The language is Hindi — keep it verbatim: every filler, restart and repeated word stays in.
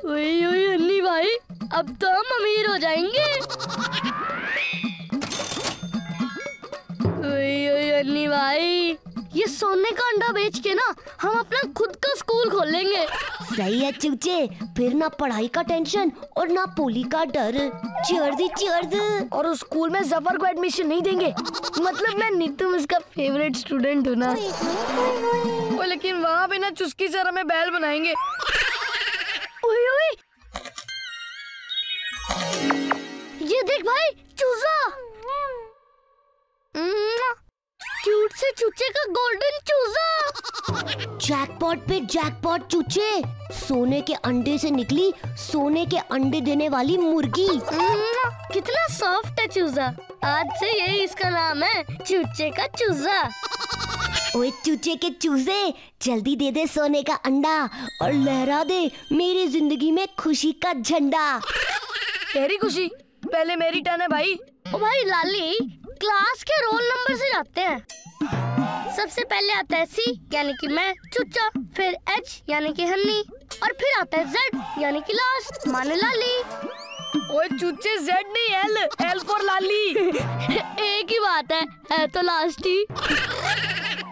ओए ओए अन्नी भाई, अब तो हम अमीर हो जाएंगे। ओए ओए अन्नी भाई, ये सोने का अंडा बेच के ना हम अपना खुद का स्कूल खोलेंगे। सही है चूचे, फिर ना पढ़ाई का टेंशन और ना पोली का डर। Cheers cheers. और उस स्कूल में जफर को एडमिशन नहीं देंगे, मतलब मैं नीतू उसका फेवरेट स्टूडेंट हूँ ना। ओ, लेकिन वहाँ पे ना चुस्की सर हमें बैल बनाएंगे। ओए ओए, ये देख भाई, चूजा। क्यूट से चूचे का गोल्डन चूजा। जैकपॉट पे जैकपॉट चूचे, सोने के अंडे से निकली सोने के अंडे देने वाली मुर्गी। कितना सॉफ्ट है चूजा, आज से यही इसका नाम है, चूचे का चूजा। ओए चूचे के चूजे, जल्दी दे दे सोने का अंडा और लहरा दे मेरी जिंदगी में खुशी का झंडा। तेरी खुशी, पहले मेरी टर्न है भाई। ओ भाई लाली, क्लास के रोल नंबर से जाते हैं। सबसे पहले आता है सी यानी कि मैं चुच्चा, फिर एच यानी कि हन्नी, और फिर आता है जेड यानी कि लास्ट माने लाली। ओए चुच्चे, जेड नहीं एल, एल फॉर लाली। एक ही बात है, है तो लास्ट ही।